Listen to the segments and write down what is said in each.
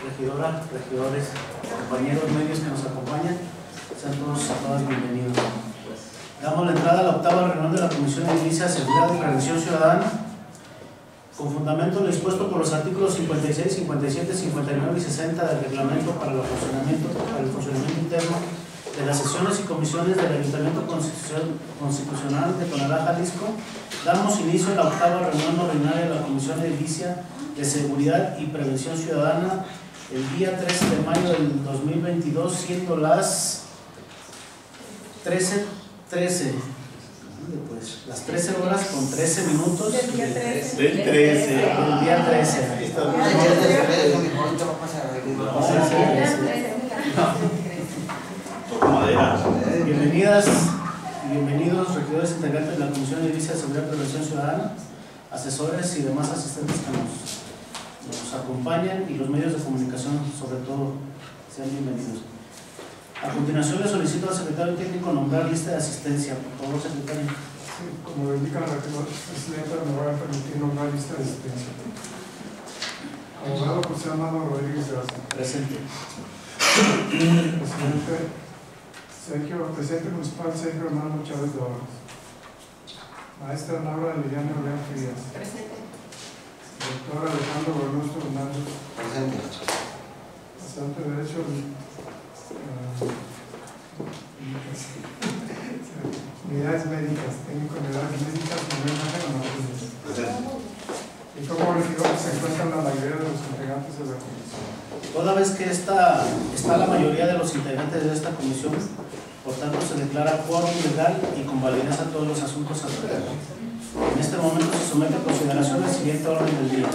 regidora, regidores, compañeros medios que nos acompañan, sean todos y todas bienvenidos. Damos la entrada a la octava reunión de la Comisión de Edilicia, Seguridad y Prevención Ciudadana, con fundamento en lo dispuesto por los artículos 56, 57, 59 y 60 del reglamento para el funcionamiento interno de las sesiones y comisiones del Ayuntamiento Constitucional de Tonalá, Jalisco. Damos inicio a la octava reunión ordinaria de la Comisión de Edilicia de Seguridad y Prevención Ciudadana el día 13 de mayo del 2022, siendo las 13, las 13 horas con 13 minutos del día 13. Bienvenidas y bienvenidos regidores integrantes de la Comisión de Edilicia de Seguridad y Prevención Ciudadana, asesores y demás asistentes que nos acompañan, y los medios de comunicación, sobre todo, sean bienvenidos. A continuación le solicito al secretario técnico nombrar lista de asistencia. Por favor, secretario. Sí, como indica la presidenta, me voy a permitir nombrar lista de asistencia. Abogado José Amado Rodríguez Garza. Presente. Presidente municipal Sergio Hermano Chávez de Obras. Maestra Laura Liliana Orleán Frías. Presente. Doctor Alejandro Augusto Hernández. Presente. Pasante de Derecho. Unidades médicas, técnico de unidades médicas, Miguel Ángel Martínez. Presente. Y como regidor se encuentran la mayoría de los integrantes de la comisión. Toda vez que está la mayoría de los integrantes de esta comisión, por tanto se declara quórum legal y con validez a todos los asuntos a tratar. En este momento se somete a consideración el siguiente orden del día.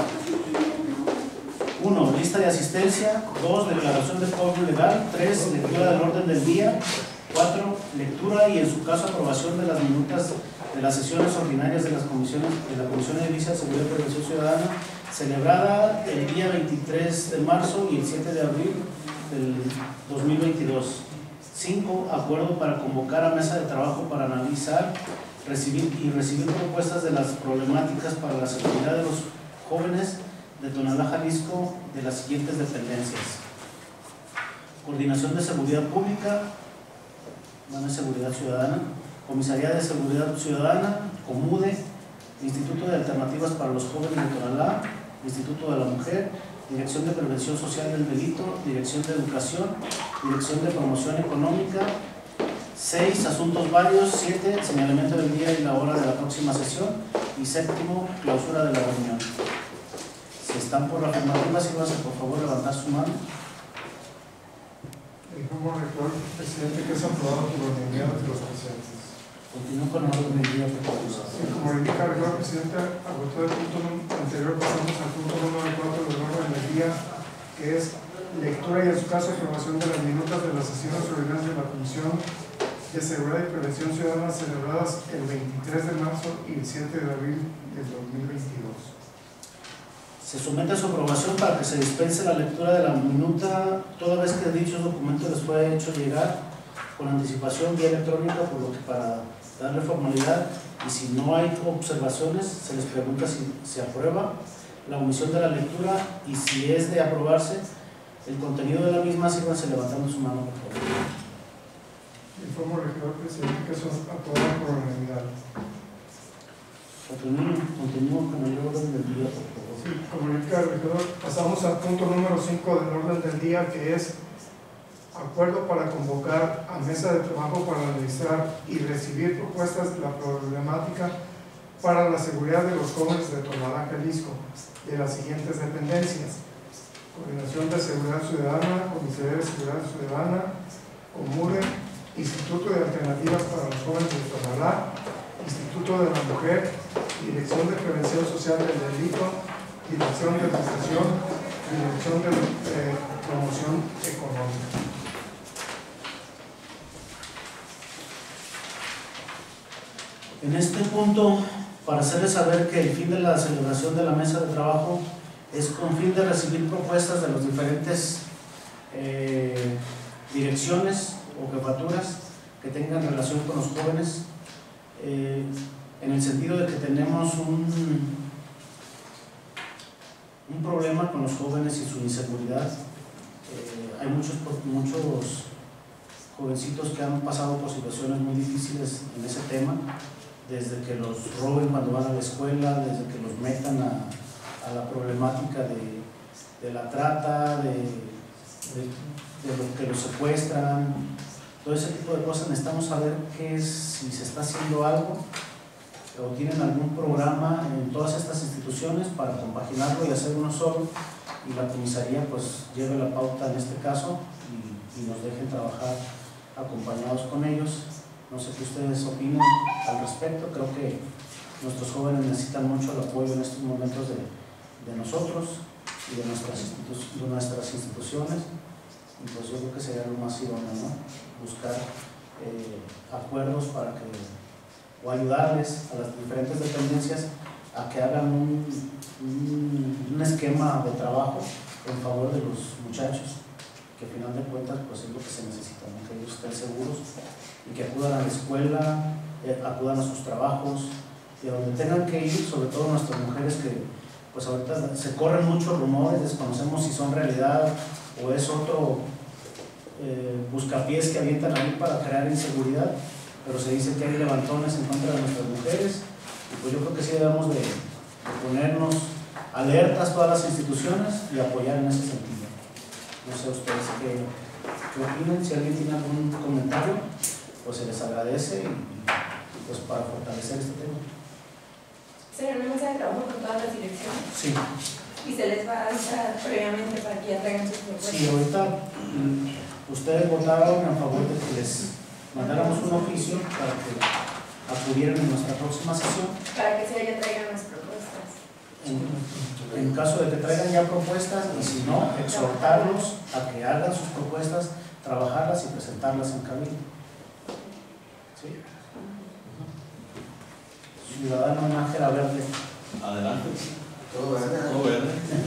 1. Lista de asistencia. 2. Declaración de quórum legal. 3. Lectura del orden del día. 4. Lectura y en su caso aprobación de las minutas de las sesiones ordinarias de la Comisión de Edilicia, Seguridad y Prevención Ciudadana, celebrada el día 23 de marzo y el 7 de abril del 2022. 5. Acuerdo para convocar a mesa de trabajo para analizar, recibir propuestas de las problemáticas para la seguridad de los jóvenes de Tonalá, Jalisco, de las siguientes dependencias: Coordinación de Seguridad Pública, Seguridad Ciudadana, Comisaría de Seguridad Ciudadana, COMUDE, Instituto de Alternativas para los Jóvenes de Tonalá, Instituto de la Mujer, Dirección de Prevención Social del Delito, Dirección de Educación, Dirección de Promoción Económica. 6. Asuntos varios. 7. Señalamiento del día y la hora de la próxima sesión. Y 7. Clausura de la reunión. Si están por la afirmativa, sírvanse por favor levantar su mano. Como regidor, presidente, que es aprobado por unanimidad de los presentes. Continúo con el orden del día, por favor. Sí, como indica el regidor, presidente, agotó el punto anterior, pasamos al punto número 4 del orden del día, que es lectura y en su caso aprobación de las minutas de las sesiones ordinarias de la Comisión de Seguridad y Prevención Ciudadana celebradas el 23 de marzo y el 7 de abril del 2022. Se somete a su aprobación para que se dispense la lectura de la minuta, toda vez que dichos documentos les fue hecho llegar con anticipación vía electrónica, por lo que para darle formalidad, y si no hay observaciones, se les pregunta si se aprueba la omisión de la lectura, y si es de aprobarse el contenido de la misma, sírvanse levantando su mano, por favor. Informo al regidor, presidente, que son aprobados por unanimidad. Continúo con el orden del día, por favor. Sí, como indica el regidor, pasamos al punto número 5 del orden del día, que es acuerdo para convocar a mesa de trabajo para analizar y recibir propuestas de la problemática para la seguridad de los jóvenes de Tonalá, Jalisco, de las siguientes dependencias: Coordinación de Seguridad Ciudadana, Comisaría de Seguridad Ciudadana, COMUDE, Instituto de Alternativas para los Jóvenes de Tonalá, Instituto de la Mujer, Dirección de Prevención Social del Delito, Dirección de Educación, Dirección de Promoción Económica. En este punto, para hacerles saber que el fin de la celebración de la mesa de trabajo es con fin de recibir propuestas de las diferentes direcciones o jefaturas que tengan relación con los jóvenes, en el sentido de que tenemos un problema con los jóvenes y su inseguridad, hay muchos jovencitos que han pasado por situaciones muy difíciles en ese tema, desde que los roben cuando van a la escuela, desde que los metan a la problemática de la trata, de lo que los secuestran, todo ese tipo de cosas. Necesitamos saber si se está haciendo algo o tienen algún programa en todas estas instituciones para compaginarlo y hacer uno solo, y la comisaría pues lleve la pauta en este caso y nos dejen trabajar acompañados con ellos. No sé qué ustedes opinan al respecto. Creo que nuestros jóvenes necesitan mucho el apoyo en estos momentos de nosotros y de nuestras instituciones, y pues yo creo que sería lo más idóneo, ¿no? Buscar acuerdos para que, o ayudarles a las diferentes dependencias a que hagan un esquema de trabajo en favor de los muchachos, que al final de cuentas pues es lo que se necesita, ¿no? Que ellos estén seguros y que acudan a la escuela, acudan a sus trabajos, y a donde tengan que ir, sobre todo nuestras mujeres, que pues ahorita se corren muchos rumores, desconocemos si son realidad o es otro buscapiés que avientan ahí para crear inseguridad, pero se dice que hay levantones en contra de nuestras mujeres, y pues yo creo que sí debemos de ponernos alertas todas las instituciones y apoyar en ese sentido. No sé ustedes qué opinan. Si alguien tiene algún comentario, pues se les agradece, y pues para fortalecer este tema. ¿Será una mesa de trabajo con todas las direcciones? Sí. ¿Y se les va a avisar previamente para que ya traigan sus propuestas? Sí, ahorita ustedes votaron a favor de que les mandáramos un oficio para que acudieran en nuestra próxima sesión. Para que se ya traigan las propuestas. En caso de que traigan ya propuestas, y si no, exhortarlos a que hagan sus propuestas, trabajarlas y presentarlas en cabildo. ¿Sí? Ciudadano Nájera Verde. Adelante. Todo verde. Todo verde.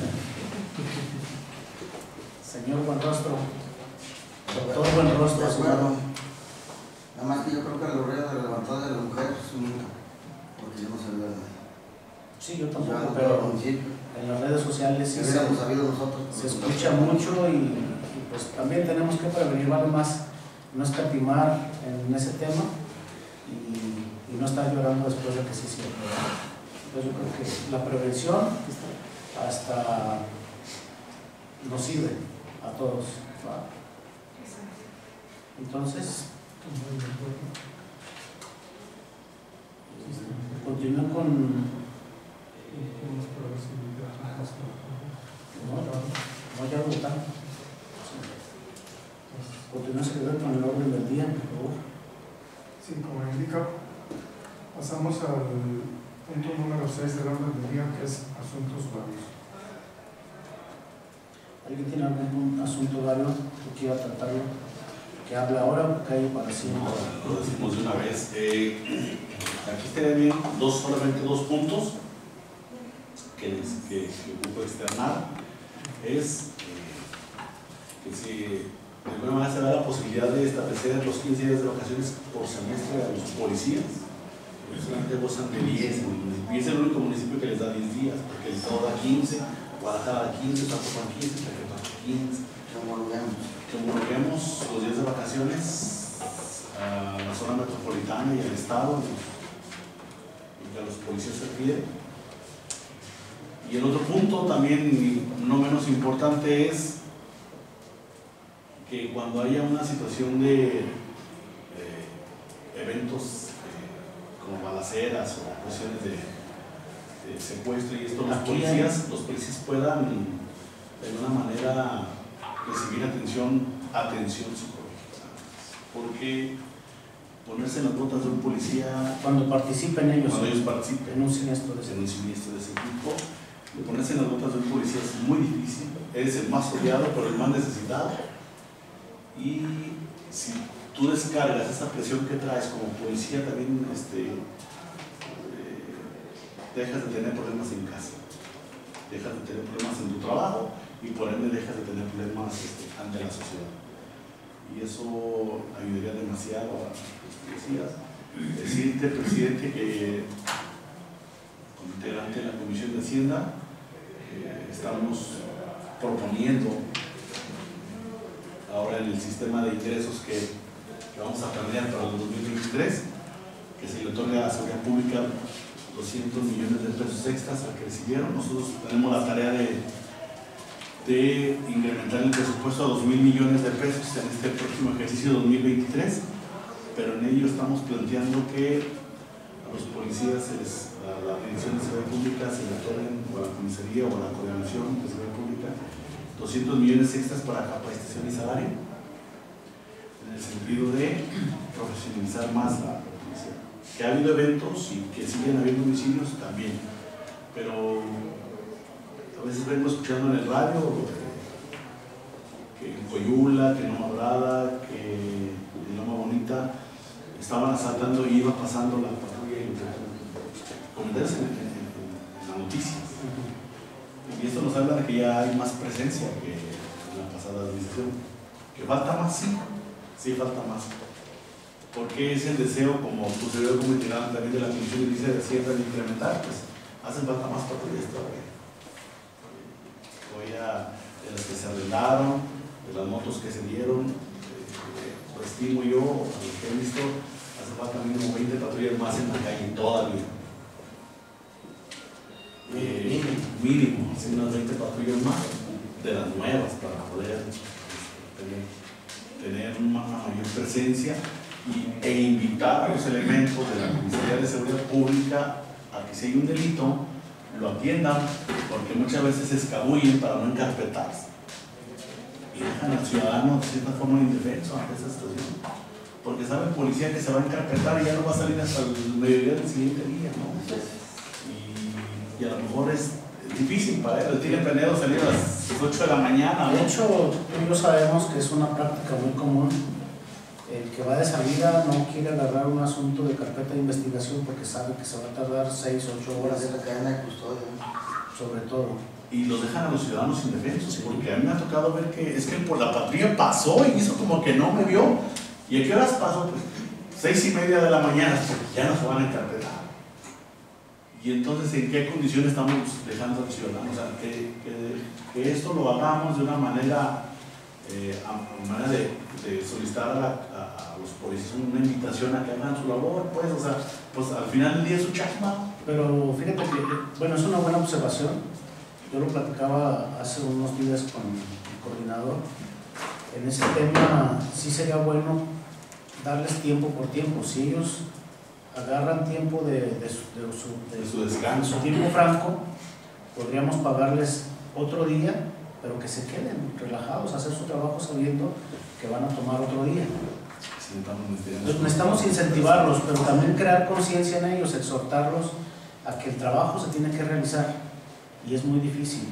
Señor Buenrostro. Doctor Buenrostro. De acuerdo. Nada más que yo creo que el horror de la levantada de la mujer es única, porque yo no sé de nada. Sí, yo tampoco, pero en las redes sociales sí se escucha mucho, y pues también tenemos que prevenir, vale más no escatimar en ese tema y no estar llorando después de que sí se cierra. Entonces yo creo que la prevención hasta nos sirve a todos, ¿va? Entonces continúo con no ya votar. Continúa escribiendo con el orden del día, por favor. Sí, como indica, pasamos al punto número 6 del orden del día, que es asuntos varios. ¿Alguien tiene algún asunto varios que quiera tratarlo? Que hable ahora, porque hay para siempre. Lo decimos de una vez. Aquí estaría bien solamente dos puntos que ocupo externar. Es que si de alguna manera se da la posibilidad de establecer los 15 días de vacaciones por semestre a los policías, porque solamente gozan de 10 municipios, y es el único municipio que les da 10 días, porque el Estado da 15, Guadalajara da 15, Zapopan 15, Tlaquepaque 15. Que homologuemos los días de vacaciones a la zona metropolitana y al Estado, y que a los policías se pide. Y el otro punto también, no menos importante, es que cuando haya una situación de eventos como balaceras o cuestiones de secuestro y esto, los policías puedan de alguna manera recibir atención psicológica, porque ponerse en las botas de un policía cuando participen ellos, participen en un siniestro de ese tipo, ponerse en las botas de un policía es muy difícil. Eres el más odiado, pero el más necesitado, y si tú descargas esa presión que traes como policía, también dejas de tener problemas en casa, dejas de tener problemas en tu trabajo, y por ende dejas de tener problemas ante la sociedad. Y eso ayudaría demasiado a los policías. Decirte, presidente, que como integrante de la Comisión de Hacienda estamos proponiendo ahora en el sistema de ingresos que vamos a planear para el 2023, que se le otorga a la seguridad pública 200 millones de pesos extras al que recibieron. Nosotros tenemos la tarea de incrementar el presupuesto a 2.000 millones de pesos en este próximo ejercicio 2023, pero en ello estamos planteando que a los policías, a la Dirección de Seguridad Pública, se le otorguen, o a la comisaría o a la coordinación de seguridad pública, 200 millones extras para capacitación y salario, en el sentido de profesionalizar más la policía. Que ha habido eventos y que siguen habiendo homicidios también, pero a veces vengo escuchando en el radio que en Coyula, que en Loma Dorada, que en Loma Bonita estaban asaltando y iba pasando la patrulla y comentarios en las noticias. Y esto nos habla de que ya hay más presencia que en la pasada administración. ¿Que falta más? Sí falta más. Porque es el deseo, como tu servidor comisionado también de la Comisión de Hacienda, de incrementar, pues hacen falta más patrullas todavía. De las que se arrendaron, de las motos que se dieron, pues estimo yo, a lo que he visto, hace falta mínimo 20 patrullas más en la calle todavía. Mínimo, unas 20 patrullas más de las nuevas para poder tener una mayor presencia e invitar a los elementos de la Comisaría de Seguridad Pública a que si hay un delito lo atiendan, porque muchas veces se escabullen para no encarpetarse y dejan al ciudadano de cierta forma indefenso ante esa situación, porque sabe el policía que se va a encarpetar y ya no va a salir hasta el mediodía del siguiente día, ¿no? Y a lo mejor es difícil para él, tiene planeado salir a las 8 de la mañana, ¿no? De hecho, tú y yo sabemos que es una práctica muy común. El que va de salida no quiere agarrar un asunto de carpeta de investigación porque sabe que se va a tardar 6 o 8 horas. De la cadena de custodia. Sobre todo. Y los dejan a los ciudadanos indefensos, porque a mí me ha tocado ver que es que por la patrulla pasó y hizo como que no me vio. ¿Y a qué horas pasó? Pues 6:30 de la mañana, porque ya no se van a encarpetar. Y entonces, ¿en qué condiciones estamos dejando al ciudadano? O sea, que esto lo hagamos de una manera, de solicitar a los policías una invitación a que hagan su labor, pues, o sea, pues al final del día es su chamba. Pero fíjate que, bueno, es una buena observación. Yo lo platicaba hace unos días con el coordinador. En ese tema sí sería bueno darles tiempo por tiempo. Si ellos agarran tiempo de su descanso, su tiempo franco, podríamos pagarles otro día, pero que se queden relajados, hacer su trabajo sabiendo que van a tomar otro día. Entonces, necesitamos incentivarlos, pero también crear conciencia en ellos, exhortarlos a que el trabajo se tiene que realizar y es muy difícil.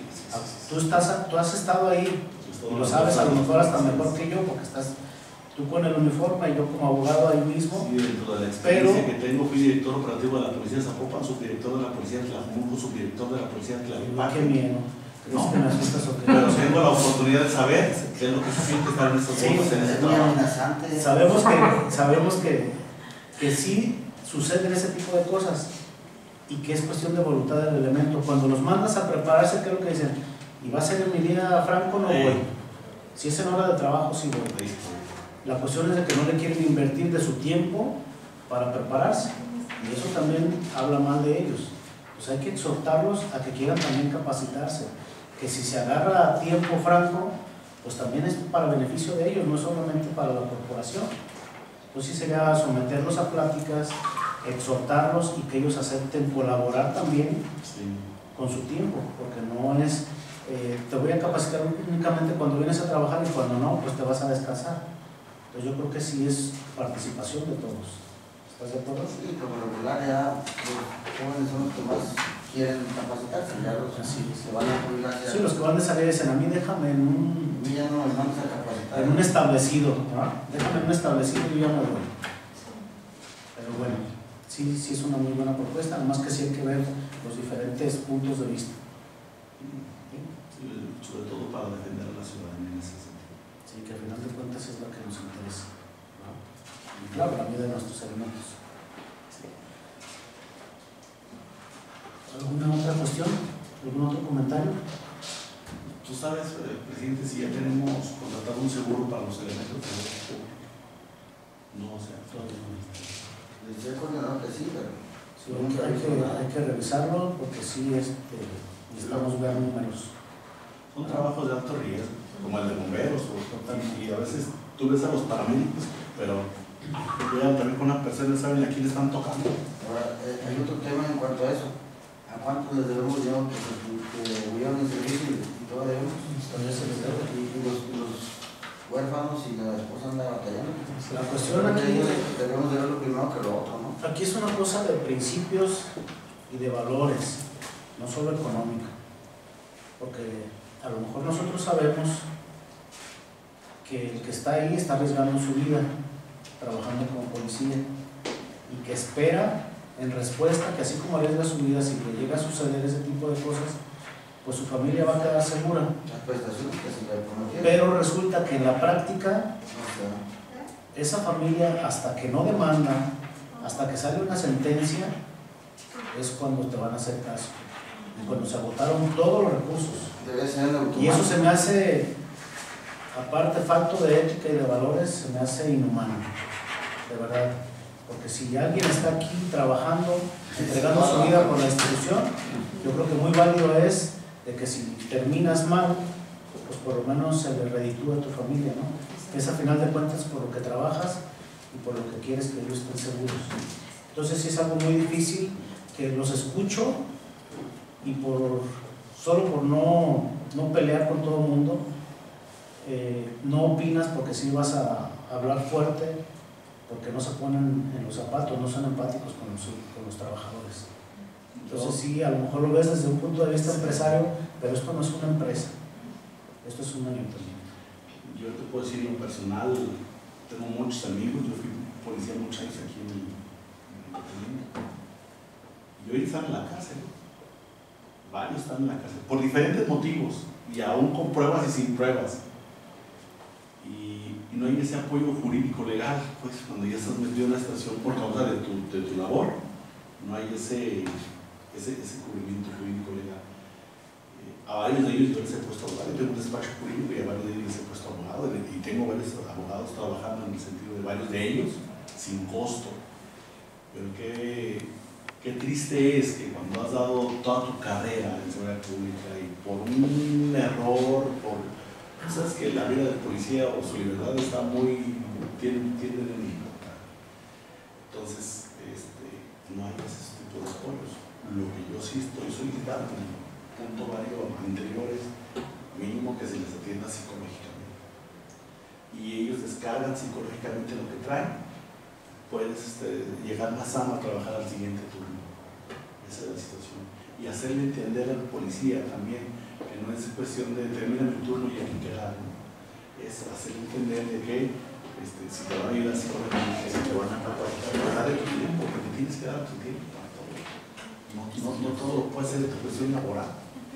Tú has estado ahí y lo sabes a lo mejor hasta mejor que yo, porque estás tú con el uniforme y yo como abogado ahí mismo. Sí, dentro de la experiencia que tengo, fui director operativo de la Policía de Zapopan, subdirector de la Policía de Tlajomulco, subdirector de la Policía de Tlaquepaque. Qué miedo. No, que me asustas o qué? pero tengo la oportunidad de saber qué es lo que se siente estar en estos momentos, en ese trabajo. Sabemos que sí suceden ese tipo de cosas y que es cuestión de voluntad del elemento. Cuando los mandas a prepararse, ¿qué es lo que dicen? ¿Y va a ser en mi día franco? No voy. Si es en hora de trabajo, sí voy. La cuestión es de que no le quieren invertir de su tiempo para prepararse, y eso también habla mal de ellos. Pues hay que exhortarlos a que quieran también capacitarse, que si se agarra a tiempo franco, pues también es para beneficio de ellos, no solamente para la corporación. Pues sí sería someterlos a pláticas, exhortarlos y que ellos acepten colaborar también con su tiempo, porque no es te voy a capacitar únicamente cuando vienes a trabajar y cuando no, pues te vas a descansar. Entonces yo creo que sí es participación de todos. ¿Estás de acuerdo? Sí, por lo regular ya los jóvenes son los que más quieren capacitarse, ya los que van a jubilar. Sí, los que van de salir dicen, a mí déjame en un... Ya no nos vamos a capacitar. En un establecido, ¿no? Déjame en un establecido y yo me voy. Pero bueno, sí es una muy buena propuesta, además que sí hay que ver los diferentes puntos de vista. Sí, sobre todo para defender a la ciudadanía en ese sentido. Sí, que al final de cuentas es lo que nos interesa, ¿no? Y claro, la vida de nuestros elementos. Sí. ¿Alguna otra cuestión? ¿Algún otro comentario? ¿Tú sabes, presidente, si ya tenemos contratado un seguro para los elementos? No, o sea, Les he coordinado que sí, pero Sí, hay que revisarlo porque sí necesitamos ver números. son trabajos de alto riesgo, como el de bomberos, y a veces tú ves a los paramédicos, pero llegan también con una persona y saben a quién le están tocando. ahora hay otro tema en cuanto a eso. ¿A cuántos les debemos dinero que murieron en servicio y todo debemos? Y los huérfanos y la esposa anda batallando. La cuestión aquí, Debemos de ver lo primero que lo otro, ¿no? aquí es una cosa de principios y de valores, no solo económica. Porque a lo mejor nosotros sabemos que el que está ahí está arriesgando su vida trabajando como policía y que espera en respuesta que así como arriesga su vida, si le llega a suceder ese tipo de cosas, pues su familia va a quedar segura. Las prestaciones que se le prometieron. Pero resulta que en la práctica, O esa familia, hasta que no demanda, hasta que sale una sentencia, es cuando te van a hacer caso. Y cuando se agotaron todos los recursos. sea, debe ser en automático. Y eso se me hace, aparte falto de ética y de valores, se me hace inhumano, de verdad. Porque si alguien está aquí trabajando, entregando su vida por la institución, yo creo que muy válido es de que si terminas mal, pues por lo menos se le reditúa a tu familia, ¿no? Que es a final de cuentas por lo que trabajas y por lo que quieres que ellos estén seguros. Entonces sí es algo muy difícil que los escucho y solo por no pelear con todo el mundo, no opinas porque sí vas a hablar fuerte, porque no se ponen en los zapatos, no son empáticos con los trabajadores. Entonces sí, a lo mejor lo ves desde un punto de vista empresario, pero esto no es una empresa, esto es un ayuntamiento. Yo te puedo decir en lo personal, tengo muchos amigos, yo fui policía muchos años aquí en el ayuntamiento. Y hoy están en la cárcel, varios están en la cárcel, por diferentes motivos, y aún con pruebas y sin pruebas. Y no hay ese apoyo jurídico legal, pues cuando ya estás metido en una situación por causa de tu labor, no hay ese cubrimiento jurídico legal. A varios de ellos yo les he puesto abogado, tengo un despacho jurídico y a varios de ellos les he puesto abogado, y tengo varios abogados trabajando en el sentido de varios de ellos sin costo. Pero qué triste es que cuando has dado toda tu carrera en seguridad pública y por un error, sabes que la vida del policía o su libertad está tienden a importar. Entonces, no hay ese tipo de apoyos. Lo que yo sí estoy solicitando en el punto varios anteriores, mínimo que se les atienda psicológicamente. Y ellos descargan psicológicamente lo que traen. Puedes llegar más sano a trabajar al siguiente turno. Esa es la situación. Y hacerle entender al policía también que no es cuestión de terminar mi turno y aquí quedar, ¿no? Es hacerle entender de que si te van a ayudar psicológicamente, si te van a dar de tu tiempo, porque tienes que dar tu tiempo para todo. No todo puede ser de tu cuestión laboral.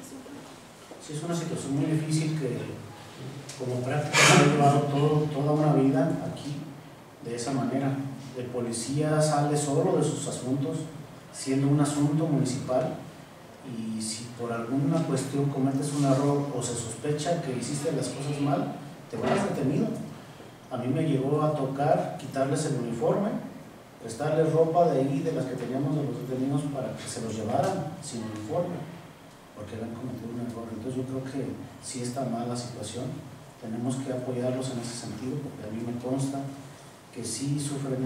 Sí, es una situación muy difícil que como práctica me ha llevado toda una vida aquí de esa manera. El policía sale solo de sus asuntos, siendo un asunto municipal, y si por alguna cuestión cometes un error o se sospecha que hiciste las cosas mal, te vas detenido. A mí me llegó a tocar quitarles el uniforme, prestarles ropa de ahí, de las que teníamos de los detenidos, para que se los llevaran sin uniforme, porque habían cometido un error. Entonces yo creo que sí está mal la situación, tenemos que apoyarlos en ese sentido, porque a mí me consta que sí sufren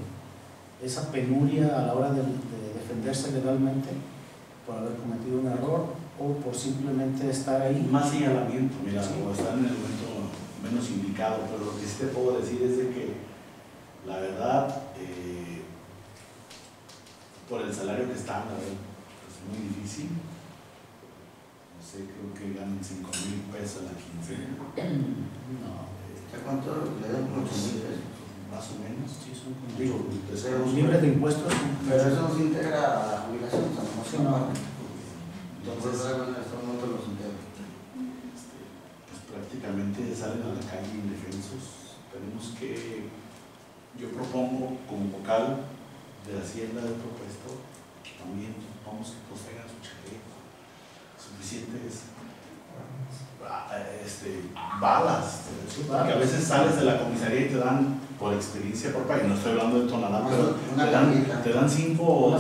esa penuria a la hora de defenderse legalmente por haber cometido un error o por simplemente estar ahí. Más señalamiento, mira, Sí. o estar en el momento menos indicado, pero lo que sí te puedo decir es de que la verdad, por el salario que están, es muy difícil. No sé, creo que ganan 5,000 pesos a la quincena. No, ¿Cuánto le dan? 8,000 pesos. Más o menos. sí, son como Digo, los libres de impuestos. Pero eso no se integra a la jubilación, o sea, no se Sí, no. Entonces, los integra. Pues prácticamente salen a la calle indefensos. Tenemos que, yo propongo como vocal de la Hacienda del propuesto, también vamos que todos tengan su chaleco. Suficiente es. balas, porque a veces sales de la comisaría y te dan, por experiencia propia, y no estoy hablando de tonalá, pero te dan cinco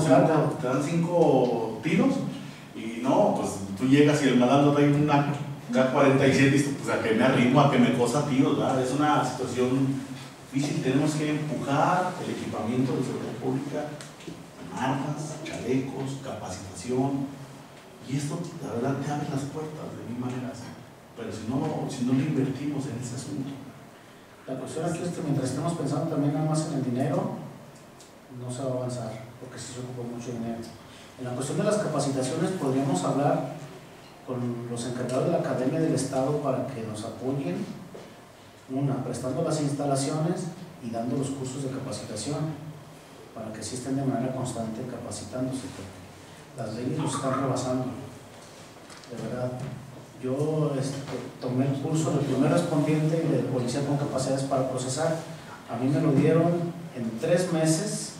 tiros, y no, pues tú llegas y el malandro trae una K-47 y dices, pues a que me arrimo, a que me cosa tiros, ¿verdad? Es una situación difícil, tenemos que empujar el equipamiento de seguridad pública, armas, chalecos, capacitación, y esto la verdad te abre las puertas de mil maneras, pero si no lo invertimos en ese asunto. La cuestión aquí es que mientras estemos pensando también nada más en el dinero, no se va a avanzar, porque sí se ocupa mucho dinero. En la cuestión de las capacitaciones podríamos hablar con los encargados de la Academia del Estado para que nos apoyen, prestando las instalaciones y dando los cursos de capacitación, para que sí estén de manera constante capacitándose, porque las leyes nos están rebasando, de verdad. Yo tomé el curso del primer respondiente y de policía con capacidades para procesar. A mí me lo dieron en 3 meses,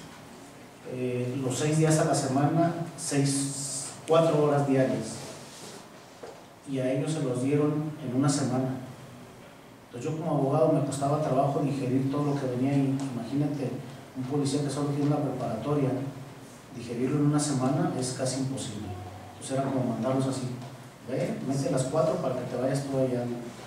los 6 días a la semana, 4 horas diarias. Y a ellos se los dieron en una semana. Entonces yo como abogado me costaba trabajo digerir todo lo que venía y imagínate, un policía que solo tiene una preparatoria, digerirlo en una semana es casi imposible. Entonces era como mandarlos así. Ve, mete a las 4 para que te vayas tú allá a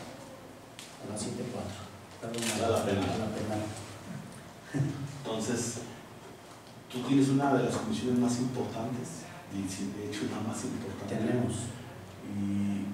las 7:04. A la penal. Entonces, tú tienes una de las comisiones más importantes, y de hecho la más importante. Tenemos. Y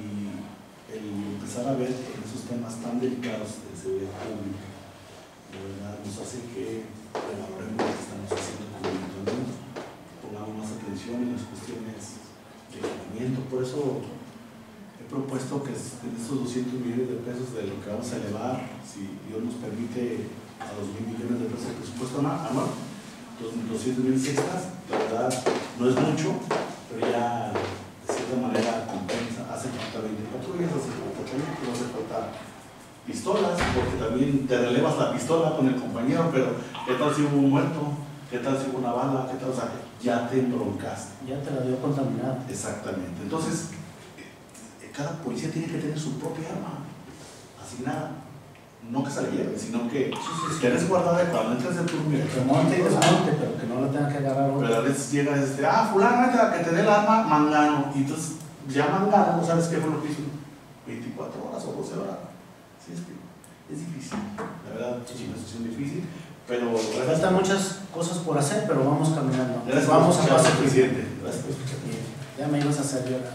el empezar a ver en esos temas tan delicados de seguridad pública, de verdad nos hace que valoremos lo que estamos haciendo como ayuntamiento, pongamos más atención en las cuestiones de equipamiento. Por eso he propuesto que en estos 200 millones de pesos de lo que vamos a elevar, si Dios nos permite, a los 1.000 millones de pesos de presupuesto anual, los 200 millones extras, la verdad no es mucho, pero ya de cierta manera compensa. Hace falta 24 días, hace falta chaleco, hace falta pistolas, porque también te relevas la pistola con el compañero, pero ¿qué tal si hubo un muerto? ¿Qué tal si hubo una bala? ¿Qué tal? O sea, ya te embroncaste. Ya te la dio contaminada. Exactamente. Entonces, cada policía tiene que tener su propia arma asignada. No que se la lleve, sino que tienes guardada cuando entras en turno. Que monte y desmonte, pero que no la tenga que agarrar otro. Pero a veces llega fulano, que te dé el arma, mangano. Y entonces, ya mangano, ¿no sabes qué fue lo que hizo? 24 horas o 12 horas. Sí, es difícil. La verdad, es una situación difícil. Pero faltan muchas cosas por hacer, pero vamos caminando. Gracias, vamos a paso presidente. Gracias por escuchar. Ya me ibas a hacer llorar.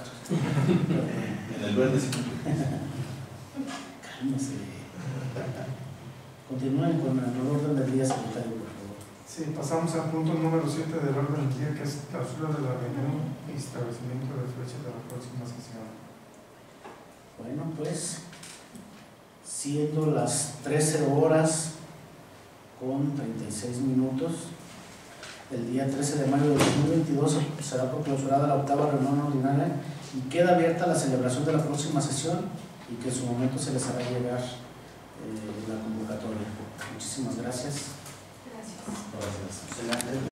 En el verde sí. Cálmese. Continúen con el orden del día, secretario, por favor. Sí, pasamos al punto número 7 del orden del día, que es clausura de la reunión y establecimiento de fecha de la próxima sesión. Bueno, pues, siendo las 13 horas con 36 minutos, el día 13 de mayo de 2022 será proclausura la 8ª reunión ordinaria y queda abierta la celebración de la próxima sesión y que en su momento se les hará llegar la convocatoria. Muchísimas gracias. Gracias. Gracias.